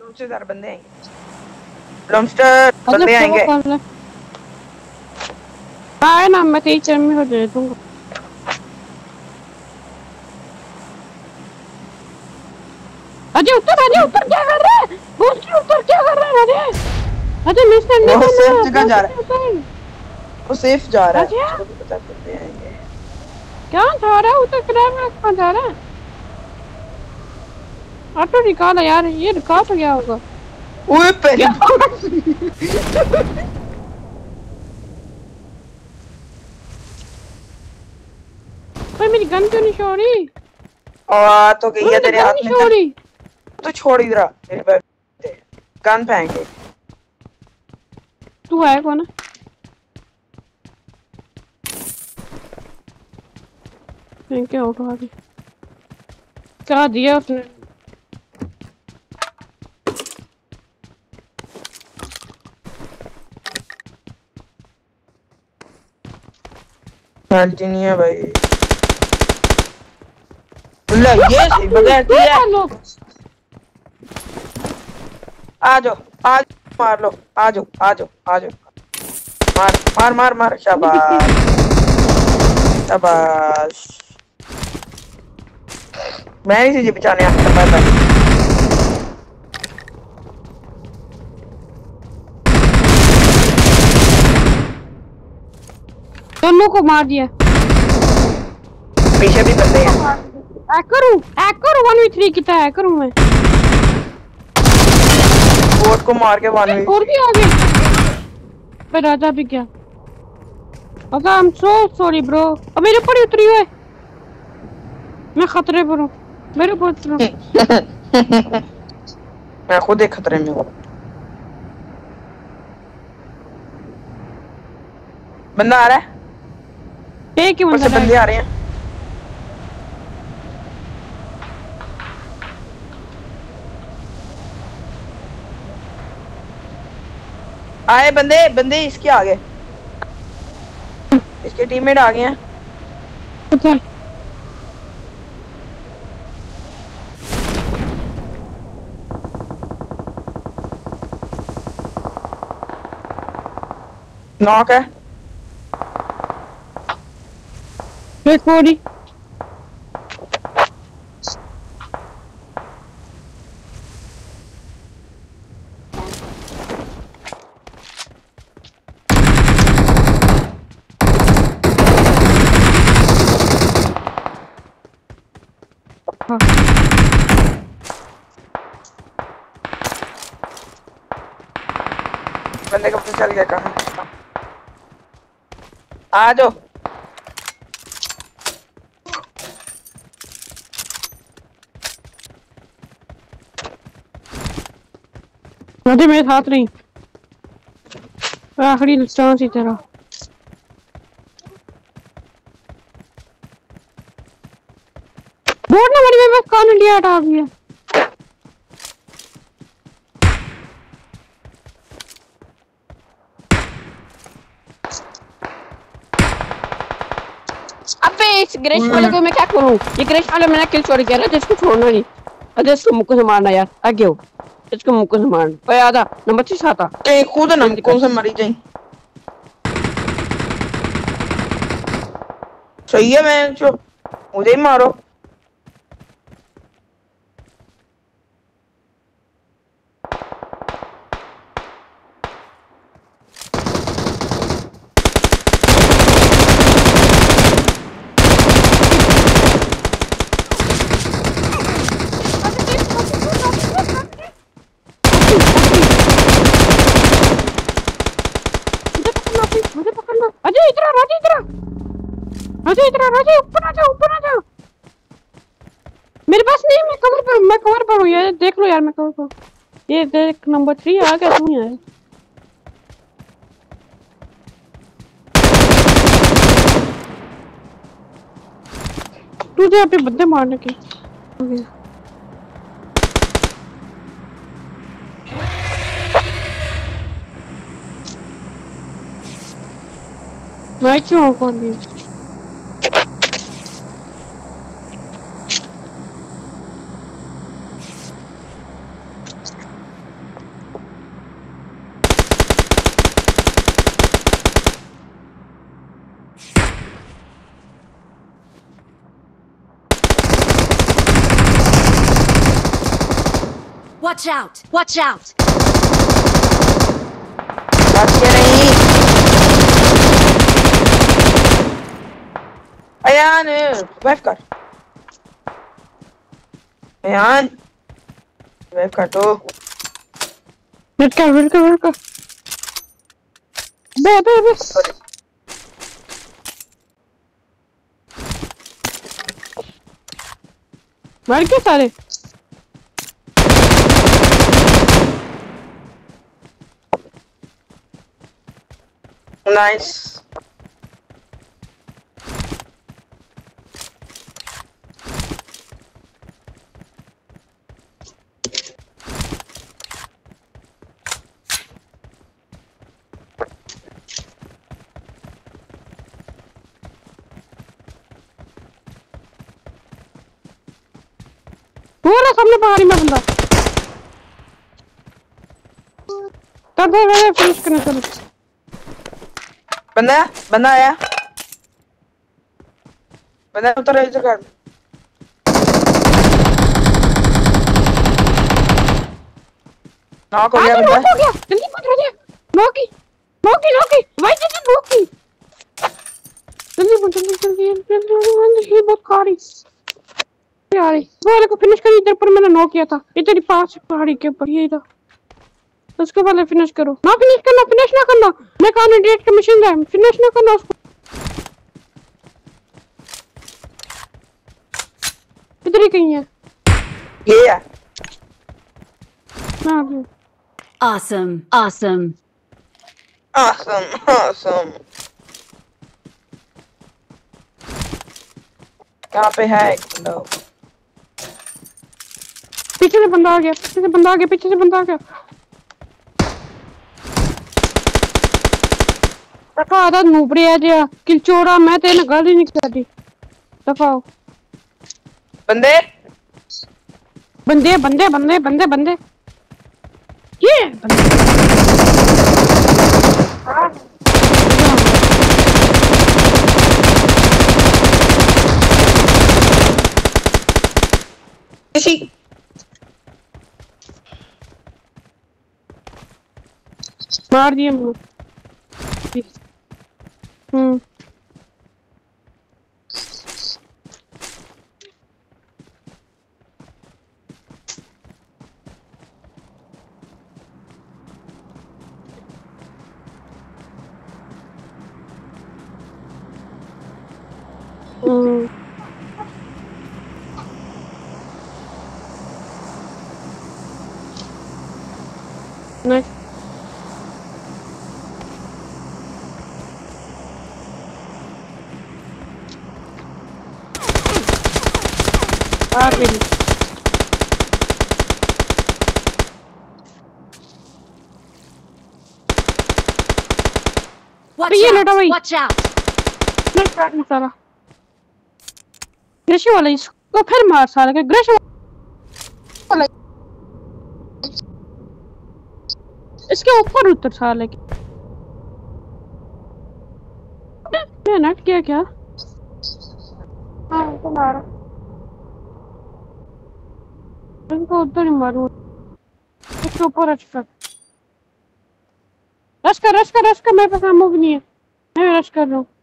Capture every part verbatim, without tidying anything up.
से ज़्यादा बंदे आएंगे। लॉन्स्टर बंदे आएंगे। हाँ ना मैं तेरी चैन में हो दे दूंगा। अजय उतर अजय उतर क्या कर रहा है? बोल ऊपर क्या कर रहा है अजय? अजय मिस करने वो को सेफ ना जगह जा रहा है। वो सेफ जा रहा है। उसको भी पता बंदे आएंगे। क्या जा रहा है उतर किनारे में कहाँ जा रहा है? ऑटो निकाला यार ये निकाल तो क्या होगा? ओए पहले भाई मेरी गन क्यों नहीं छोड़ी? और तो गई है तेरे हाथ में। छोड़ी तो छोड़ इधर मेरे बैग पे गन फेंके। तू है कौन? क्या उठा दी? क्या दिया उसने? हेल्थ नहीं है भाई। ले ये सही बगैर दिया। आ जाओ आ मार लो। आ जाओ आ जाओ आ जाओ। मार मार मार मार शाबाश शाबाश। मैं नहीं तुझे बचाने आता था। दोनों को मार दिया। पीछे भी बंदे हैं। हैकर हूँ हैकर वन वी थ्री कितना हैकर हूँ मैं। बोट को मार के वन वी और भी आ गए। मैं राजा भी क्या? Okay I am so sorry bro. अब मेरे ऊपर उतरी हुए। मैं खतरे पर हूँ। मेरे ऊपर उतरो। मैं खुद एक खतरे में हूँ। बंदा आ रहा है। एक ही बंदा बंदे आ रहे हैं। आए बंदे बंदे इसके आगे। इसके टीममेट आ गए हैं। अच्छा नॉक है। बंदे का पता चल गया कहाँ। आ जाओ। मुझे मेरे साथ नहीं। आखिरी चांस ही तेरा। बोर्ड ना मेरी में कान लिया हटा दिया। अबे इस ग्रेश वाले को मैं क्या करूं? ये ग्रेश वाले मैंने किल चोरी किया ना जिसको छोड़ना नहीं। अरे इसको मुक्को से मारना यार आगे हो। इसको मुक्को से मारना। ओए आधा नंबर छह आता। ए खुद ना कौन से मरी जाए। सही है मैं जो मुझे ही मारो। अजय इधर राजा इधर अजय इधर राजा ऊपर आ जा ऊपर आ जा। मेरे पास नहीं मैं कवर पर मैं कवर पर हूँ यार देख लो यार मैं कवर पर। ये देख नंबर थ्री आ गया तू यहाँ। तुझे अपने बंदे मारने के मैं क्यों कौन दी Watch out! Watch out! बच के नहीं। अयान वेट कर, अयान वेट कर तो। वेट कर वेट कर वेट कर। बे बे बे मर गए सारे। नाइस। पूरा सामने पहाड़ी में बंदा। तब मैंने फिनिश करना चलो। बंदा बंदा आया, बंदा उतर इधर कर। नॉक हो गया बंदा। नॉक हो गया, जल्दी कूद रहे। नॉकी नॉकी नॉकी भाई जल्दी नॉकी। जल्दी जल्दी जल्दी जल्दी ये बहुत कारी यार। वो वाले को फिनिश करी, इधर पर मैंने नॉक किया था, इधर ही पास पहाड़ी के ऊपर ये था। उसको पहले फिनिश करो। ना फिनिश करना, फिनिश ना करना, मैं कैंडिडेट का मिशन है, फिनिश ना करना उसको। इधर ही कहीं है ये है। ना Awesome! Awesome! Awesome, awesome. यहाँ पे है एक बंदा। पीछे से बंदा आ गया, पीछे से बंदा आ गया, पीछे से बंदा आ गया। दफा आधा नूबरे आ गया, किलचोड़ा, मैं तेरे गल ही नहीं करती। दफाओ बंदे बंदे बंदे बंदे बंदे बंदे ये किसी मार दिए मुझे। हम्म हम्म नहीं आ गई। Watch ये out! लटा भाई। Watch out! नहीं काट नहीं सारा। ग्रेशी वाला इसको फिर मार सारा के ग्रेशी वाला इसके ऊपर उतर साले के। मैं नट किया क्या? हाँ तो मारा। इनको उधर ही मारूं। इसके ऊपर रश कर रश कर रश कर रश कर। मेरे पास आमो भी नहीं है, मैं रश कर रहा हूँ।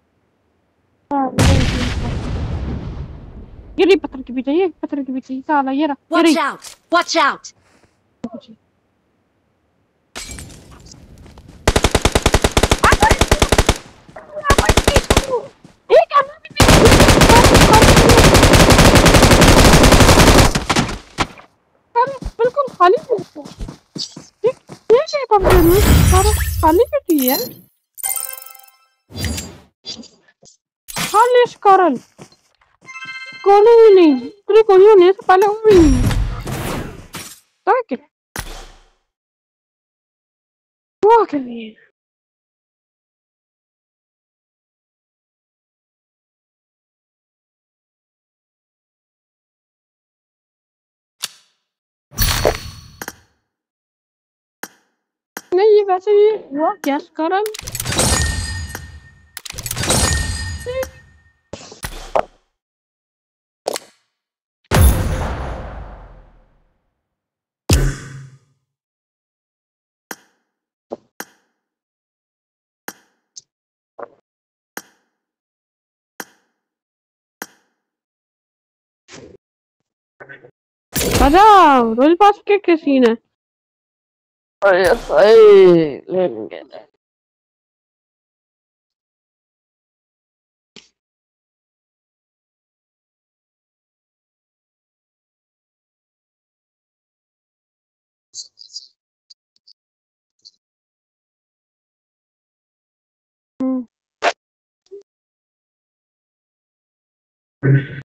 ये रही पत्थर के पीछे, ये पत्थर के पीछे साला ये रहा। ये Watch रही out! Watch out! बिल्कुल खाली खाली बैठी है खाली कारण गोली भी नहीं, पूरी गोली होने से पहले वो भी नहीं ताकि वो के लिए नहीं। ये वैसे ही वो क्या कारण आजा रॉयल पास के क्या सीन है? अरे हाय लेंगे हम्म।